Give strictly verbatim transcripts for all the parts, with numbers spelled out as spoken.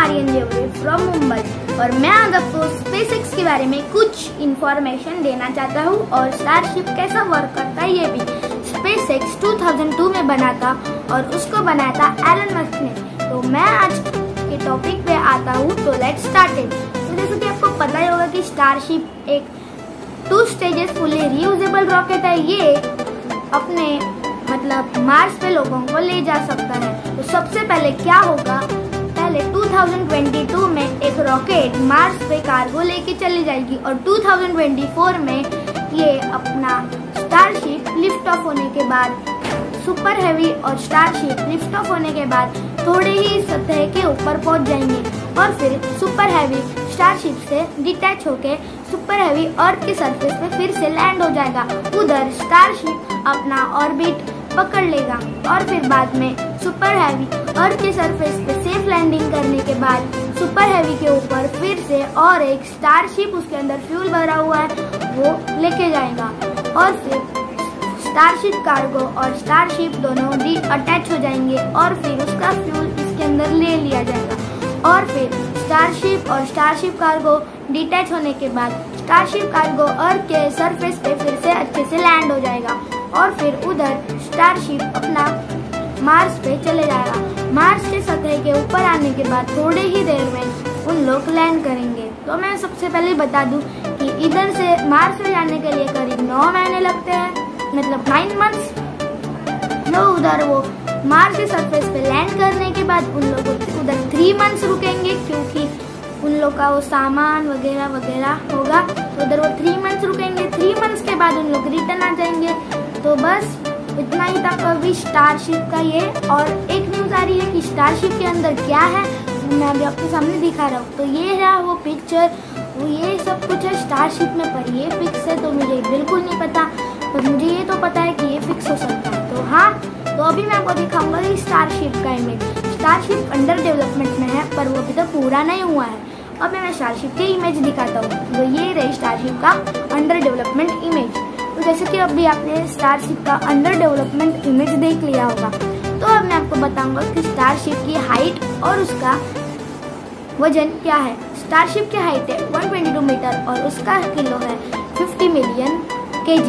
आर्यन देवरे फ्रॉम मुंबई और मैं आज आपको स्पेसएक्स के बारे में कुछ इंफॉर्मेशन देना चाहता हूँ और स्टारशिप कैसा वर्क करता है ये भी। स्पेसएक्स दो हज़ार दो में बना था और उसको बनाया था एलन मस्क ने। तो मैं आज के टॉपिक पे आता हूँ, तो लेट्स स्टार्ट इट। तो जैसे कि आपको पता ही होगा कि स्टारशिप एक two stages fully reusable rocket है। ये अपने मतलब मार्स पे लोगों को ले जा सकता है। तो सबसे पहले क्या होगा, पहले दो हज़ार बाईस में एक रॉकेट मार्स पे कार्गो लेके चली जाएगी और दो हज़ार चौबीस में ये अपना स्टारशिप लिफ्ट ऑफ होने के बाद सुपर हैवी और स्टारशिप लिफ्ट ऑफ होने के बाद थोड़े ही सतह के ऊपर पहुंच जाएंगे और फिर सुपर हैवी स्टारशिप से डिटैच होके सुपर हैवी अर्थ की सरफेस पे फिर से लैंड हो जाएगा। उधर स्टारशिप अपना ऑर्बिट पकड़ लेगा और फिर बाद में सुपर हैवी अर्थ के सरफेस पे सेफ लैंडिंग करने के बाद सुपर हैवी के ऊपर फिर से और एक स्टारशिप उसके अंदर फ्यूल भरा हुआ है वो लेके जाएगा और फिर स्टारशिप कार्गो और स्टारशिप दोनों डी अटैच हो जाएंगे और फिर उसका फ्यूल इसके अंदर ले लिया जाएगा और फिर स्टारशिप और स्टारशिप कार्गो डिटैच होने के बाद स्टारशिप कार्गो अर्थ के सरफेस पे फिर से अच्छे से लैंड हो जाएगा और फिर उधर स्टारशिप अपना मार्स पे चले जाएगा। मार्स के सतह के ऊपर आने के बाद थोड़े ही देर में उन लोग लैंड करेंगे। तो मैं सबसे पहले बता दूं कि इधर से मार्स पे जाने के लिए करीब नौ महीने लगते हैं, मतलब नाइन मंथ्स। तो उधर वो मार्स के सरफेस पे लैंड करने के बाद उन लोगों उधर थ्री मंथ्स रुकेंगे क्योंकि उन लोग का वो सामान वगैरह वगैरह होगा। तो उधर वो थ्री मंथ्स रुकेंगे। थ्री मंथ्स के बाद उन लोग रिटर्न आ जाएंगे। तो बस इतना ही था अभी स्टारशिप का ये। और एक न्यूज आ रही है कि स्टारशिप के अंदर क्या है मैं अभी आपके सामने दिखा रहा हूँ। तो ये है वो पिक्चर, वो ये सब कुछ है स्टारशिप में, पर ये फिक्स है तो मुझे बिल्कुल नहीं पता, पर मुझे ये तो पता है कि ये फिक्स हो सकता है। तो हाँ, तो अभी मैं आपको दिखाऊंगा कि स्टारशिप का इमेज। स्टारशिप अंडर डेवलपमेंट में है पर वो अभी तक पूरा नहीं हुआ है। अभी मैं स्टारशिप की इमेज दिखाता हूँ। तो ये रही स्टारशिप का अंडर डेवलपमेंट इमेज। तो जैसे कि अभी आपने स्टारशिप का अंडर डेवलपमेंट इमेज देख लिया होगा, तो अब मैं आपको बताऊंगा कि स्टारशिप की हाइट और उसका वजन क्या है। स्टारशिप की हाइट है एक सौ बाईस मीटर और उसका किलो है पचास मिलियन केजी।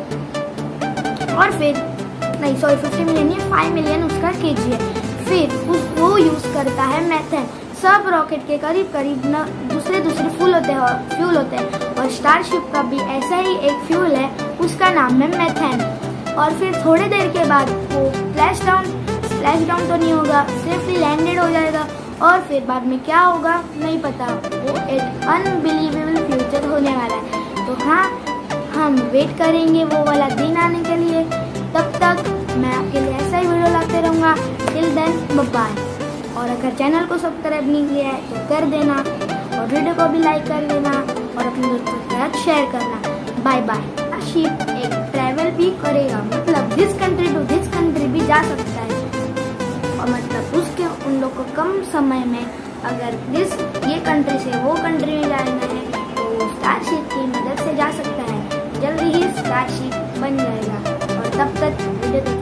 और फिर नहीं सॉरी पचास मिलियन नहीं, पाँच मिलियन उसका केजी है। फिर उस वो यूज करता है मेथेन। सब रॉकेट के करीब करीब न दूसरे दूसरे फ्यूल होते हैं फ्यूल होते हैं और स्टारशिप का भी ऐसा ही एक फ्यूल है, उसका नाम है मेथेन। और फिर थोड़ी देर के बाद वो स्प्लैश डाउन स्प्लैश डाउन तो नहीं होगा, सेफली लैंडेड हो जाएगा और फिर बाद में क्या होगा नहीं पता। वो एक अनबिलीवेबल फ्यूचर होने वाला है। तो हाँ, हम वेट करेंगे वो वाला दिन आने के लिए। तब तक मैं आपके लिए ऐसा ही वीडियो लाते रहूँगा। Till then bye. और अगर चैनल को सब्सक्राइब नहीं किया है तो कर देना और वीडियो को भी लाइक कर देना और अपने दोस्तों के साथ शेयर करना। Bye bye. स्टारशिप एक ट्रैवल भी करेगा, मतलब this country to this country भी जा सकता है और मतलब उसके उन लोग को कम समय में अगर दिस ये कंट्री से वो कंट्री में जाना है तो स्टारशिप की मदद से जा सकता है। जल्दी ही स्टारशिप बन जाएगा और तब तक वीडियो